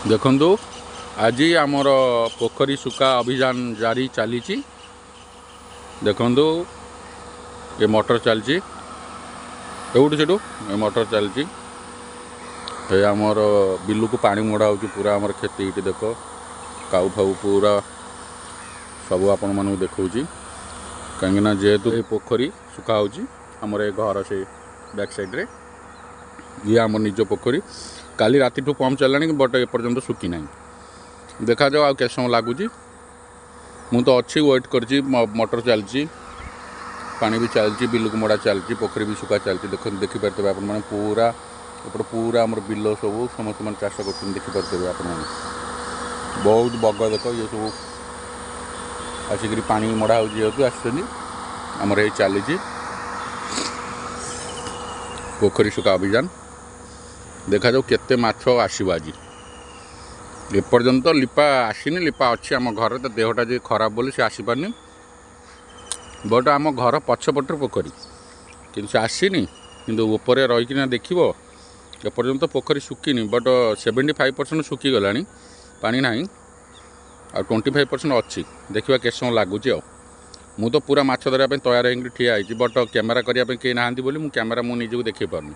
देखु आज आमर पोखरी सुखा अभियान जारी चली देखु ये मोटर चलची से मोटर चलची आमर बिलू को पानी मोड़ा हो पूरा आमर खेती ये देख काऊ फाऊ पूरा सब आपण मन देखा कहीं जेहेतु ये पोखरी सुखा होमर ये घर से बैक साइड रे ये आम निज पोखरी काली राति ठू पंप चलानी बट एपर्यंत सुखी ना देखा जाओ आ समय लगुच मु तो अच्छी वेट कर मोटर चलची पानी भी चलती बिल को मोड़ा चलती पोखरी भी सुखा चलती देखिपारे आप पूरा एपटे पूरा आम बिल सब समस्त मैंने चाष कर देखिपारे आप बहुत बग देख ये सब आसिक पानी मोड़ा हो जेहेतु आमर ये चली पोखरी सुखा अभियान देखा जाऊ केते माछ आसो आज एपर्यंत लिपा आसीनी लिपा अच्छी आम घर तो देहटा जो खराब बोली से आसीपारनी बट आम घर पछपटर पोखरी कि आसीनी कि ऊपर रहीकिना देख एपर्यंत पोखरी सुखीनी बट 75% सुखी गला पानी ना आ 25% अच्छी देखा के समय लगुच मु तो पूरा माछ धरने तैयार हो ठिया होती बट कैमेरा करने कहीं ना बोली मुझे कैमेरा मुझे निजी देखे पारनी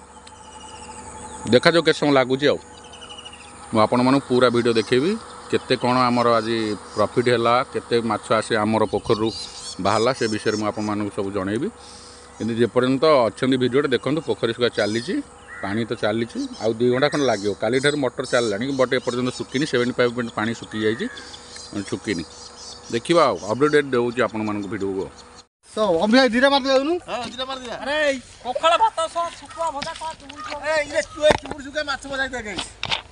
देखा जो के समय लगुच मुझे पूरा वीडियो देखेबी केते कौन आमर आज प्रॉफिट है केते माछ आसे आमर पोखर बाहरला से विषय में आपको सब जनइबी कि जेपर्यंत अच्छा वीडियो देखो पोखरी सुखा चली पानी तो चली आउ 2 घंटा खंड लगे काली ठार मोटर चलला बट एपर्यंत सुखीनी 75% पानी सुखी जाइए सुखीनी देखा अपडेट दूसरी आपण वीडियो को तो अभी धीरे मार देनु हां धीरे मार दिया अरे पखळ भात सो सुकुआ भजा का तुम ए इले चुबुर सुके माछ बजाई दे गई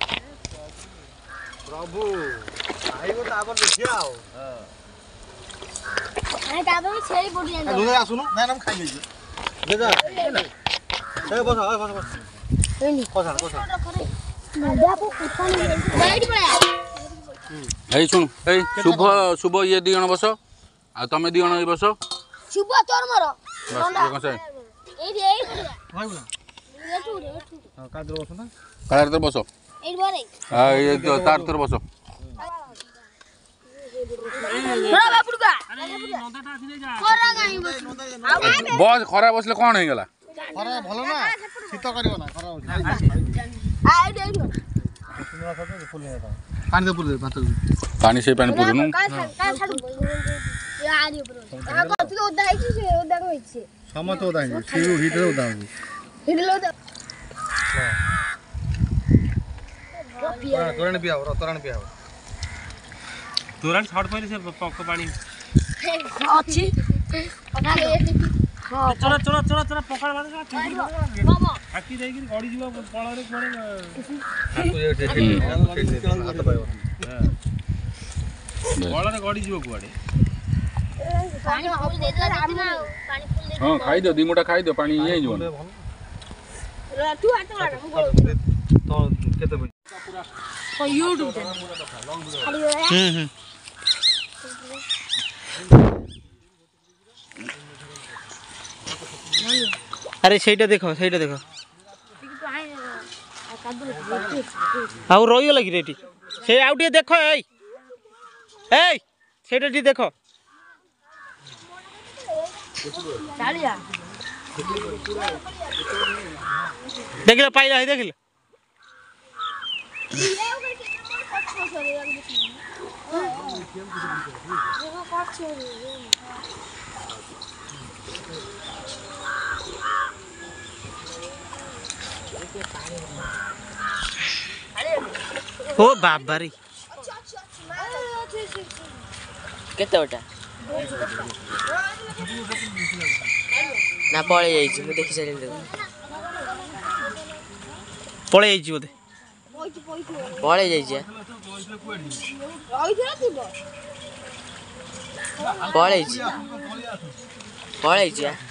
प्रभु आइबो त आबर देखिया हो हां ए दाबे छेई बोडी जान दुले आसुनु ना हम खाइ लेजी दे जा ए बस एनी कोसा मजा को कुछन बैठ पड़ा ए सुन ए शुभ शुभ ये 2 जण बस आ तमे 2 जण बस शुभ तोर मरो बस ये ए भाई बोला एठू हां का दर बस ना कार तर बस ए बारे हां ये तार तर बस बड़ा बापुड़ का अरे नंदाटा आसी जा कोरा गाई बस खरा बसले कौन हो गला खरा भलो ना शीत करियो ना खरा आ दे दो सुनरा सब फुल है पानी दे पुर भात पानी से पानी पुरनु का छाडू या आरी ऊपर आ कथि ओदा है से ओदा को है समत ओदा है सीरू हीटर ओदा है हिडलो द तोरण पिया हो तोरण पिया हो तुरंत छाड़ पहिले से पक्क पानी अच्छी हां चलो चलो चलो चलो पकड़ मार का मामा आकी जाई कि गड़ी जीवा पळ रे पळ रे गड़ी जीवा कुआडे पानी फुल दे दो ना पानी फुल दे हां खाई दो 2 मुठा खाई दो पानी ये जीवन तू हाथ मार तो केते पूरा को यूट्यूब चैनल अरे सेटा देखो आउ रही गला कि रेटी से आउ टे देखो ए सेटा टी देखो चालिया देखिला पाइला है देखिला ओ बाबा रे केते ओटा ना पळे जाईची मु देखि साइले पळे जाईची बोधे पळे जाईची पळे जाईची पळे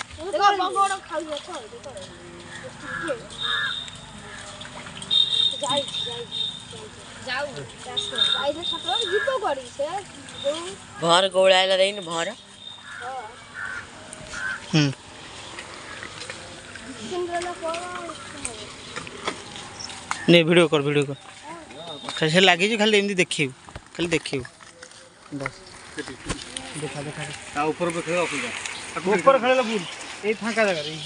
जाईची भर गोळायला देईन भर नहीं वीडियो कर से लगी खाली एमती देखिए खाली देखिए बस देखा देखा ता ऊपर पे खेल असुविधा ऊपर खेल भूल ए फांका जगह रे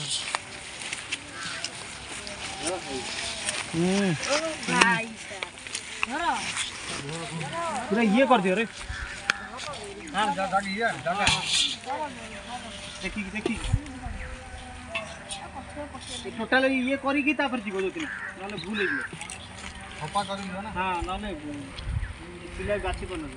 भाई साहब पूरा ये कर दियो रे हां जा ये जागा देखी देखी टोटल ये करी की तापर जीव जो दिन नाले भूल हे जियो हपा करी दियो ना हां नाले पिला गाछी बन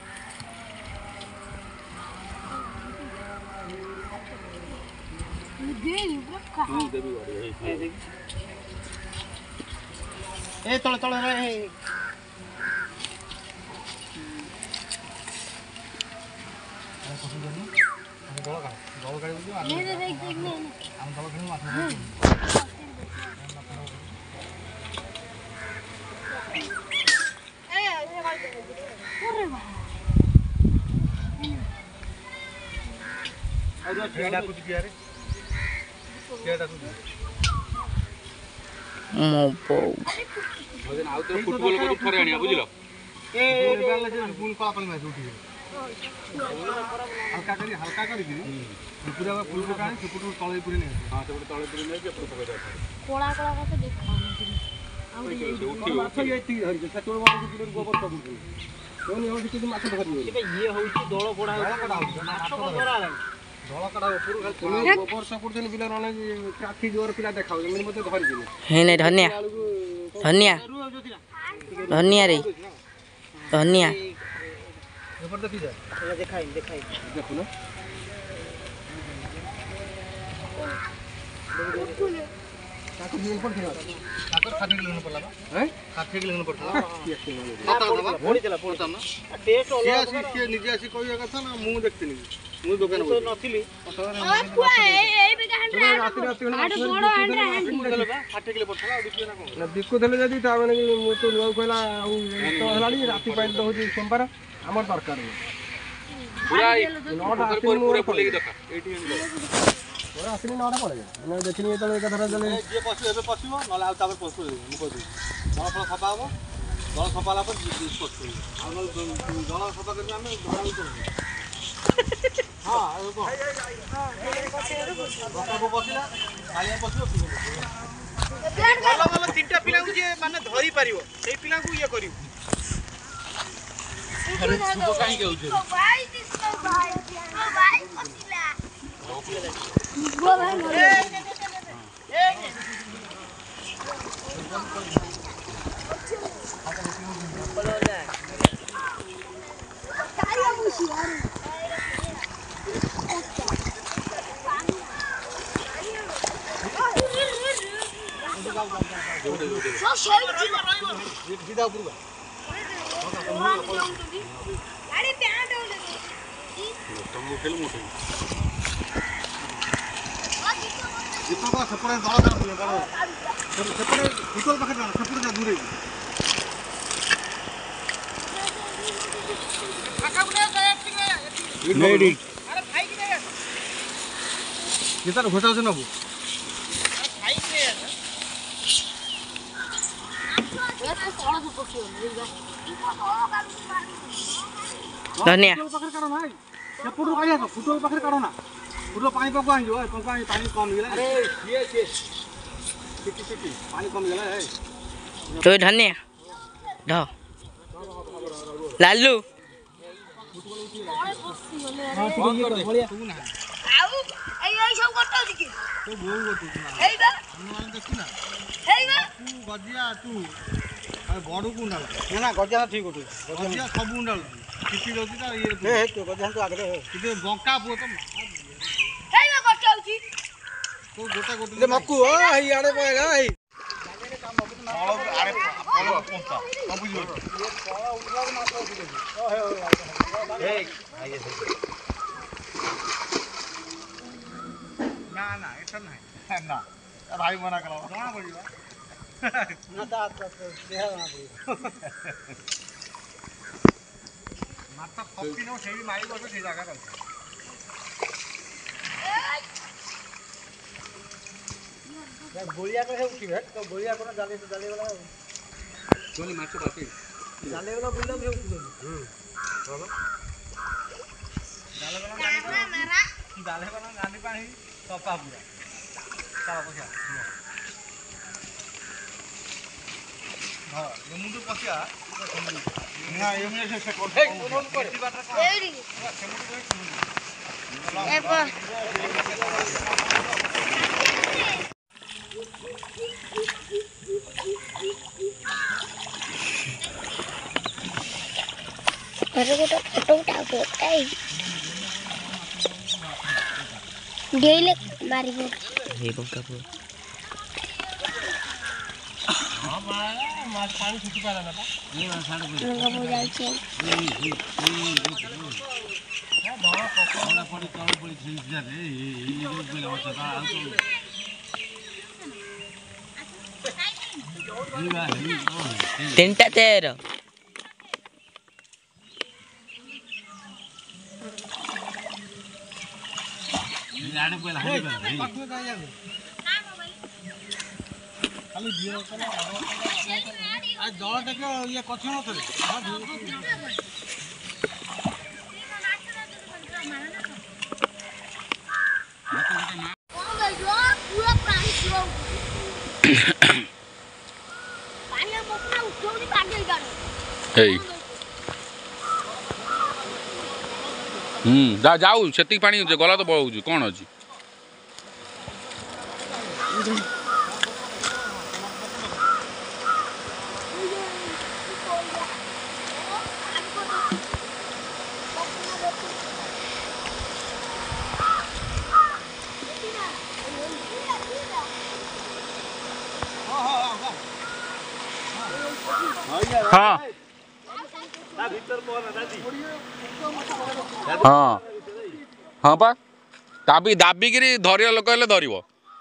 ए तले तले रे फुटबॉल को थोड़े आनिया बुझिलो हल्का करी पूरा फुल पका सेपट तले पूरी नहीं हां सेपट तले पूरी नहीं के पका दे कोला कोला का तो देखा माछ ये ती हरि से तोड़ वाला किलो गोबर सब कोनी हो कि माछ धरि ये होउची दळ बडा माछ धरा दळ कड़ा ऊपर खाली गोबर सब दिन बिला रहले काठी जोर पिला देखाउ मैं मते धरि दिले हे नहीं धनिया धनिया धनिया रे धनिया ऊपर देखी जा दिखाई दिखाई देखो ना काकर दिन पर थिला काकर 60 किलो पड़ला हैं 60 किलो पड़ला पता भोड़ी चला पड़ता ना टेस्ट ओला के निजे आसी कोई कथा ना मु देखतिनी मु दुकान तो नथिली ए बे हंड्रा आड़ बड़ो हंड्रा 60 किलो पड़ला बिकु ना को बिकु देले जदी ता माने मु तो नुआ कहला तो हलाडी राती पाइल तो होजी सोमवार हमर दरकार पूरा ऊपर पूरा फुले की देखा एटी पूरा असली नौरा पड़े मैं देखनी तो एक धरा जले जे पसु एबे पसु नले आ तापर पसु मु कहू दଳ फଳ सफा हबो दଳ सफा ला पर पसु आ न दଳ सफा करके हमें धराई करू हां को पसिला खाली पसु वाला वाला तीनटा पिला को जे माने धरी पारिबो सेई पिला को ये करियो अरे सुबह काहे के होछ भाई दिसो भाई ओ भाई पसिला वो भाई सीधा ऊपर अरे प्यांट हो तुम खेल मोटे दीपक का सपने दଳ कर बोले कर सपने फुटबॉल पाखे ना सपने जा दूर नेडी अरे भाई की नहीं कितना घोटा से ना वो भाई की नहीं धनिया पाखे काढो ना सेपटू काय आसो फुटबॉल पाखे काढो ना फुटबॉल पानी पको आइजो ए पको पानी कम गेला अरे ये चिटी पानी कम गेला है तो धनिया ढ लालू हां ठीक है ये बढ़िया तू ना आउ ए सब करतो दिके तो बोल गो तू एई बा हम देखी ना एई बा तू गजिया तू अरे बड़ू कुंडाल ना गजिया ठीक होतो गजिया सब कुंडाल चिटी रोजी ता ये ए तो गजिया तो आगे किते बंका पो तो एई बा करतो छी तो गोटा गोटा मक्कू ओ हई आड़े पळेगा हई आड़े पळो पंचा सब बुझियो ये पळा उठा ना तो बुझियो ए भाई ना ना ऐसा नहीं ना भाई मना करा जाना पड़ेगा ना दात देह ना पड़ेगा माता खप्पी नो सेही माई बस से जगह कर गोलिया करे उठी है तो गोलिया को जाले से जाले वाला चोली माछ बाकी ଜାଲେଗଲା ବୁଲିଲା ମୁଁ ଉଠୁଛନ୍ତି ଜାଲେଗଲା ଗାଣ୍ଡି ପାଣି ସଫା ପୁରା ଚାଲ ପଶିଆ ହଁ ଏମୁଠୁ ପଶିଆ ନା ଏମୁଠୁ ସେ କୋଠେ ଏଇଠି ବାଟ ଏଇଠି अरे गोटा फोटो उठाओ आई डेले मारी गो हे बंका को हां माछ पानी छुटी पाला ना ये साड पे लगा हो जाई छे हां बड़ा पकोड़ा पड़ी तळ पड़ी छिस जा रे ये बेला बच्चा का आ तो तीनटा तेर आने पहला हाई कर पाखु का या खाली दियो कला आज दळ तक ये कछु न करे पूरा पानी सुरो पानी मोकना उठोनी पागल गानो ହେଇ ଯାଉ ସେତିକି ପାଣି ଗଲା ତ ବଳଉଛି କ'ଣ ଅଛି ହଁ ହଁ ହଁ ପା ଦାବିକିରି ଧରିବା ଲୋକ ହେଲେ ଧରିବ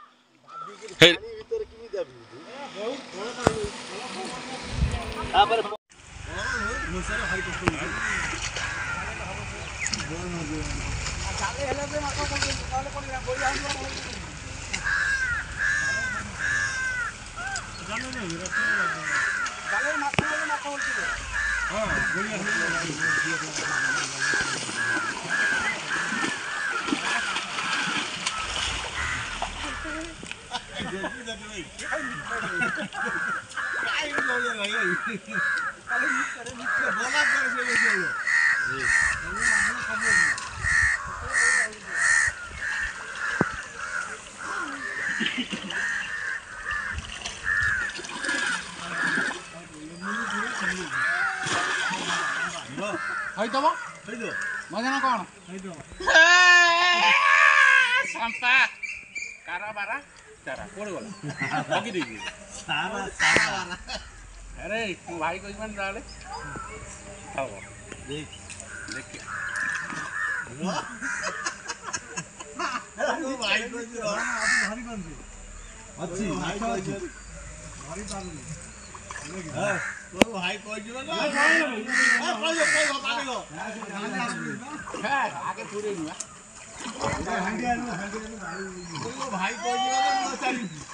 ହେଇଥିବ ମଜା ନା କ'ଣ ଶମ୍ପା କାରବାର ଚାରା କୁଆଡ଼େ ଗଲା ପକି ଦେଇଛି ଆରେ ମୋ ଭାଇ କହିପାରୁନି ତାହେଲେ ହବ ଦେଖିଆ ଭାଇ କହିଯିବ ନା ଆଗେ ପୁରେଇ ନୁଆ ଭାଇ କହିଯିବ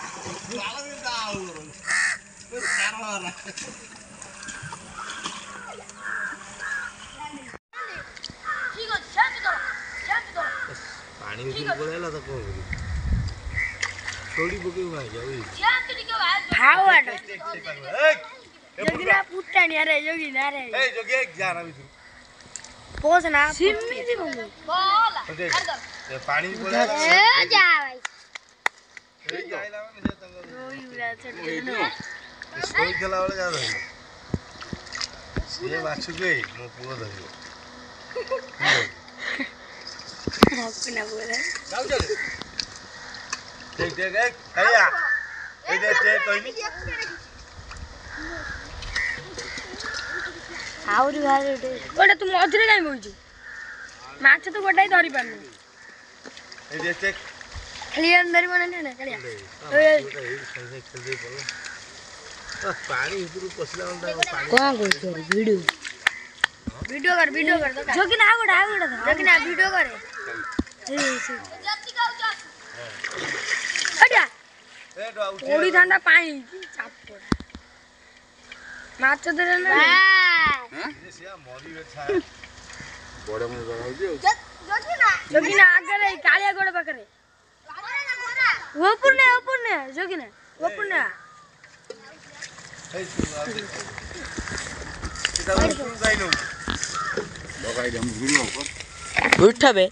ठीक है शांत करो पानी में पड़ेला तो कौन छोड़ी पके भाई जाओ शांत निको भावड जोगिना पुट्टानी अरे जोगिना रे ए जोगी एक जाना भी पोसना सिम्मी दी बंगो बोल ये पानी में पड़ेला ए जा भाई ए जाइला माने से तंग रोई उला छोड़ सोई खेला वाला जा रही ये बाछु के मो पुरो धरियो अपना बोले जाओ चल देख देख एक कहिया ए देख देख कोई नहीं आउरी भारे गोटा तू मझरे काई बोइछु माछ तो गोटाई धरि पानु ए देख देख खाली अंदर बने ना कलिया पानी ऊपर पसला अंदर पानी कोन कोइ वीडियो वीडियो कर जोगिन आ गोटा जोगिन आ वीडियो करे जल्दी गाउ जा अड्या ए डा ओडी ठंडा पानी चाप माछ धरे ना ବଡ଼ ମାଛ ଧରା ହଉଛି ଆଉ जोगिना आगे रे कालिया गोड़ पाखरे ओपुने जोगिना ओपुने ଲଗାଇ ଦେ ଭିଡ଼ିଓ କର ଉଠାବେ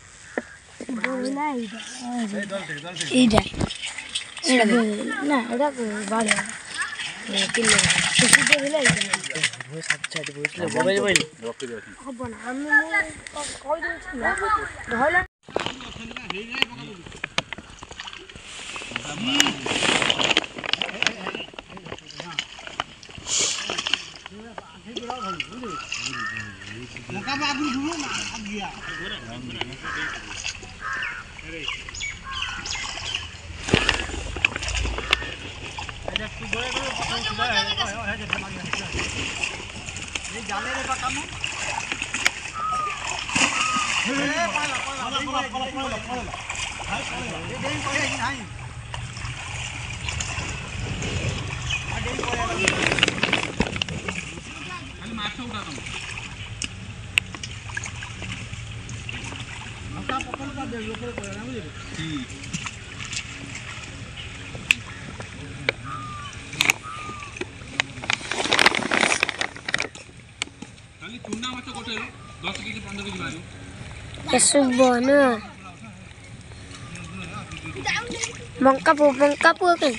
এইটা না এটা ভালো কিলো সুসুতে দিলে মোবাইল মোবাইল ରଖିଦେ হব না আমি কই দিচ্ছি না ধরলে ଖାଲି ଚୁନା ମାଛ ଗୋଟେ 10 କେଜି 15 କେଜି ବାହାରିବ Kesubono. Mangkapu kan.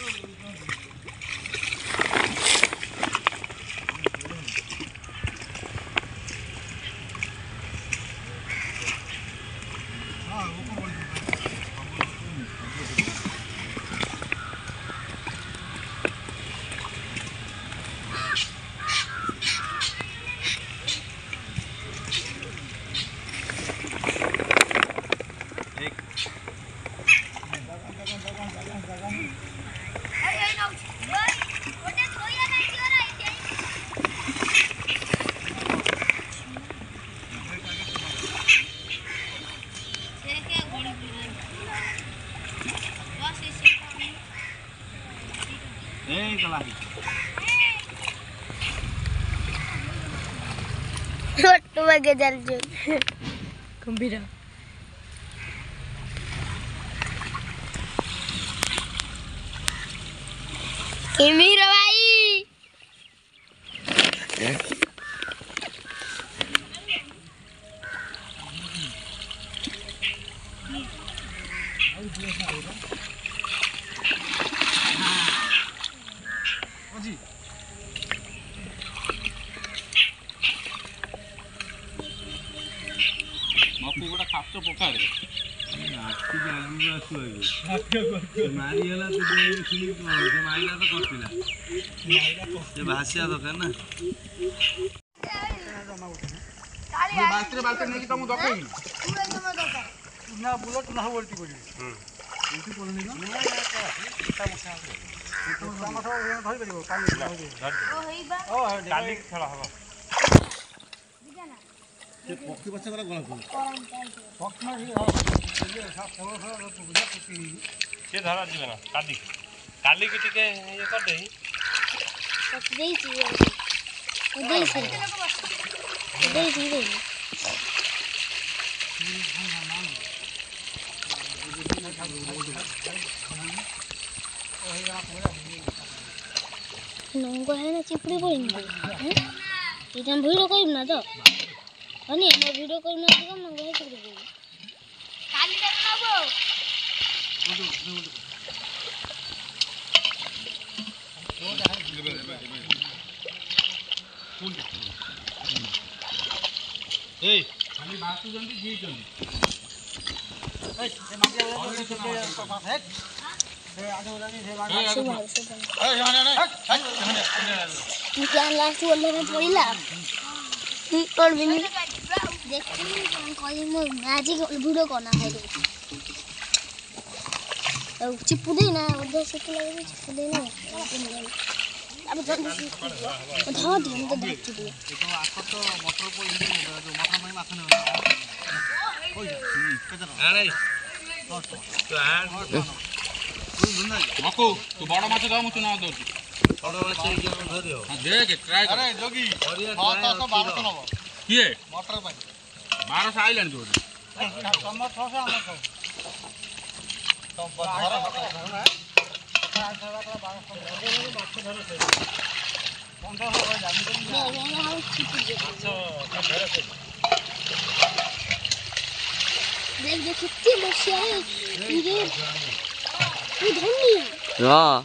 Waktu bagi jarjun. gembira Kimira bai. ମକୁ ଗୋଟେ ଖାସ ପକାରେ ମାରିଗଲା ମାରିଲା ତ କଟିଲା ସେ ଭାସିବା ଦରକାର ନା ବାଲ୍ଟିରେ ବାଲ୍ଟି ନେଇକି ତମକୁ ଦକେଇବି ନା ବୁଲେଟ ନା ଓଲଟି ପଡ଼ିବି ଓଲଟି ପଡ଼ିନି ନା ମାଛ ଧରିପାରିବ କାଲି ଖେଳ ହବ ସେ ପକ୍ଷୀ ବାଛା ଗଲା ଗଣା ସେ ଧରା ଯିବେ ନା କାଲିକି ଟିକେ ଇଏ କରିଦେଇ नंगो है ना चिपड़ी कोई नहीं हैं ये हम वीडियो कोई ना तो हनी हम वीडियो कोई ना तो नंगो है चिपड़ी कोई खाली देखना वो ଏଇ ଖାଲି ବାସୁଛନ୍ତି ଜିଇଛନ୍ତି ଏ ମାଗିଆ ଅଲରେଡି ସେ ହେ ସେ ଆଜ ଓଲାନି ସେ ବାଗ ଏ ଜାନେ क्या लास्ट वाले में पड़ीला और भी देखती कोई मैजिक वीडियो करना है तो चिपू दे ना उधर से तो लगे चिपू दे ना अब जल्दी से उठा दे हम तो देख चुके हैं तो आखो तो मोटर को जो मोटर में माछ ने ओइ केतर ଆରେ ତୁ ଆ ମକୁ ତୁ ବଡ଼ ମାଛ ଧର ମୁଁ ଚୁନା ଦଉଛି देख ट्राई कर अरे जोगी 1200 नब किए मटर पे 1200 आइलान जो तमर 600 हमर 600 तो घर ना देख देख कितनी मछलियां हैं ये धनिया हाँ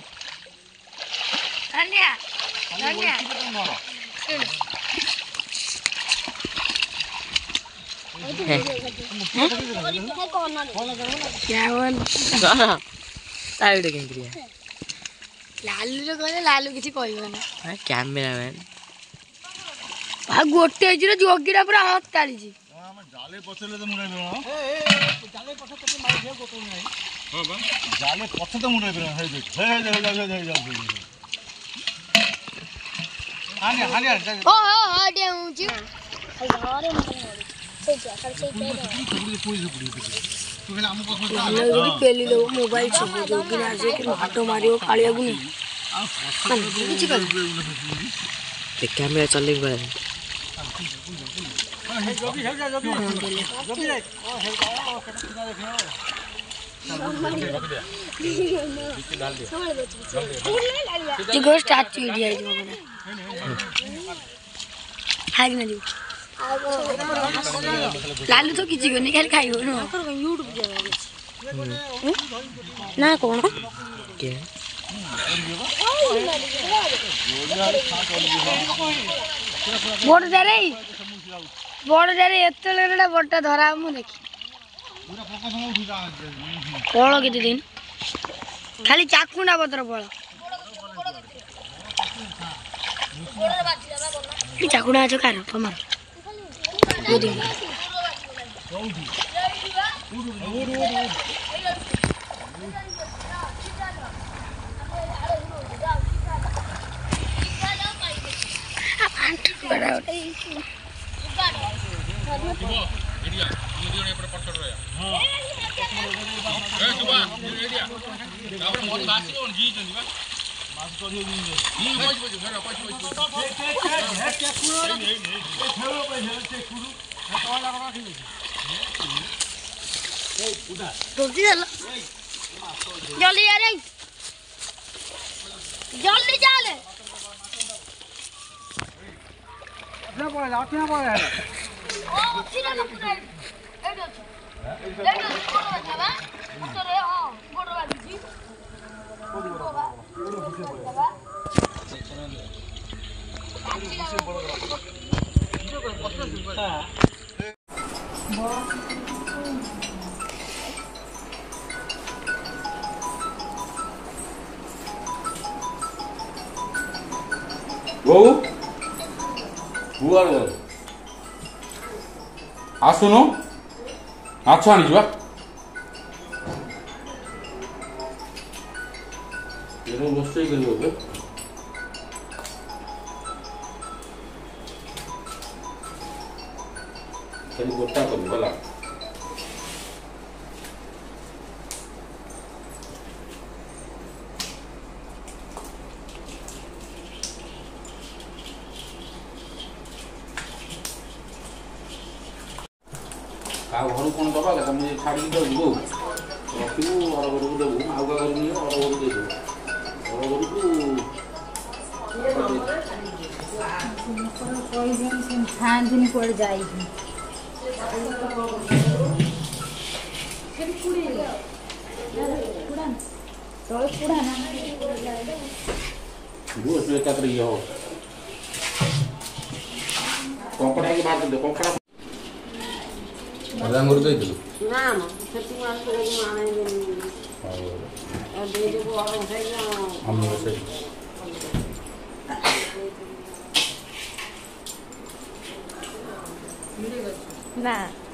धनिया धनिया क्या बोल ताइड के क्रिया लालू रे कहले लालू किसी कहबो ना हां कैमरामैन आ गोटे हिजरे जोगीरा पूरा हाथ ताली जी हम जाले पछले तो मुड़े बे जाले पछे तो मार दे गोतो नहीं हां बा जाले पछे तो मुड़े बे हे देख हे जा हानि ओ दे ऊंची घरे में से जा से तू कहले हम को जोगी पेली लो मोबाइल सब जोगी ना से कि हाटो मारियो कालिया गुनी किछ कर ते कैमरा चलेंगे करे जोगी हेल जा जोगी रे ओ हेल जा ओ केना देखियो जी गोस्ट स्टार्ट वीडियो है जो बना हाय ना जी लालू तो किसी को निकाल खाइबो ना YouTube जावे ना कौन के बड़ जारे एते लेड़ा बड़टा धरा मु देखी पूरा फोकस में उठी जा पळ केते दिन खाली चाकुंडा पत्र पळ की चाकुंडा आछो कार तमार गोदी एरिया ये एपड़ पछड़ रे हां ए जुबा एरिया तापर मोर बासी कोन जी जनी बा बास करियो जी होज होज घर पछ के कुरो ए ठेलो पे से कुरो तो लगा ठीक ए उड़ा जल्दी चल जल्दी अरे जल्दी चल ना पड़े लाठियां पड़े ओ सीधा ना पूरा एडो एडो कोरो जाबा तो रे हां गोड़ वाली जी वो बुआर आसुनो अच्छा नहीं जुआ ये नो बस ही करियो बे कहीं गोटा कर भला ଆଉ ଘରୁ କ'ଣ ଦେବା କଥା ମୁଁ ଛାଡ଼ିକି ଦେବୁ ରଖିବୁ ଅରଗରକୁ ଦେବୁ ଆଉ କାହା ଘରକୁ ନିଅ ଅରଗରକୁ ଦେଇଦେବୁ ଅରଗରକୁ ଖାଆନ୍ତିନି କୁଆଡ଼େ ଯାଇକି ତୁ ଏକାଥରେ ଇଏ ହବ କଙ୍କଡ଼ାକି ବାହାର ଦେ କଙ୍କଡ଼ା ମଜାଙ୍ଗରୁ ଦେଇଥିଲୁ ନା ମ ସେଠି ମୁଁ ଆଣିଦେବି ଦେଇଦେବୁ ଆମର ସେଇ ନା